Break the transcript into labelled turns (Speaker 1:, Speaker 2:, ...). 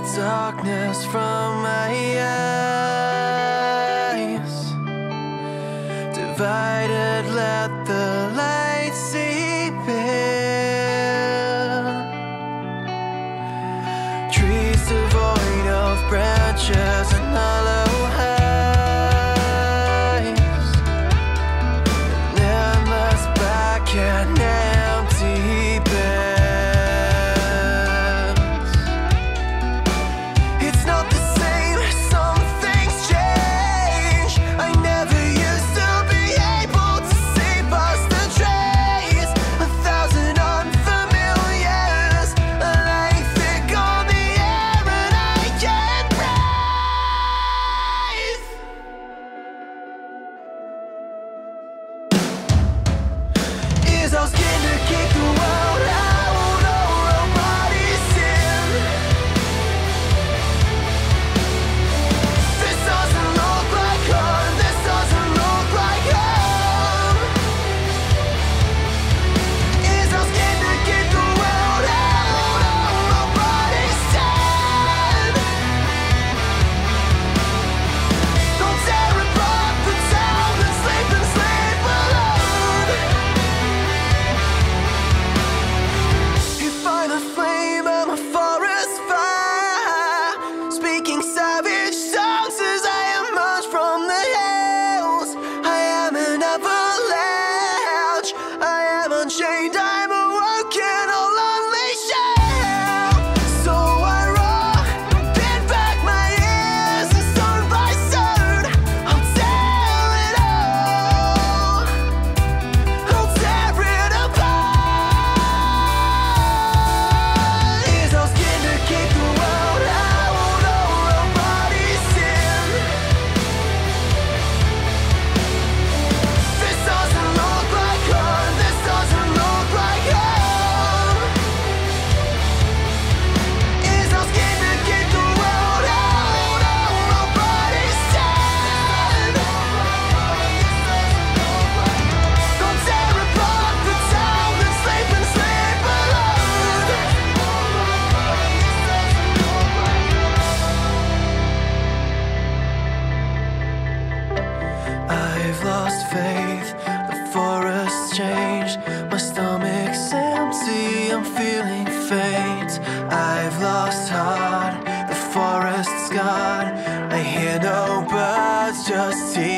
Speaker 1: darkness from my eyes. Divided, let the light seep in. Trees devoid of branches and hollow highs. An endless back and empty bed. Our skin to keep the world out, our bodies in. This doesn't look like home, this doesn't look like home. Is our skin to keep the world out, our bodies in. Don't tear apart the town and sleep alone. The flame of a forest fire, speaking savage songs as I emerge from the hills. I am an avalanche, I am unchained, I'm awoken, all unleashed. So I roar, pin back my ears, and stone by stone, I'll tear it all, I'll tear it apart. Keep the world out, our bodies in. This doesn't look like home, this doesn't look like home. Is our skin to keep the world out, our bodies in. Don't tear apart the town and sleep alone. I've lost faith, the forest's changed. My stomach's empty, I'm feeling faint. I've lost heart, the forest's gone. I hear no birds, just tears.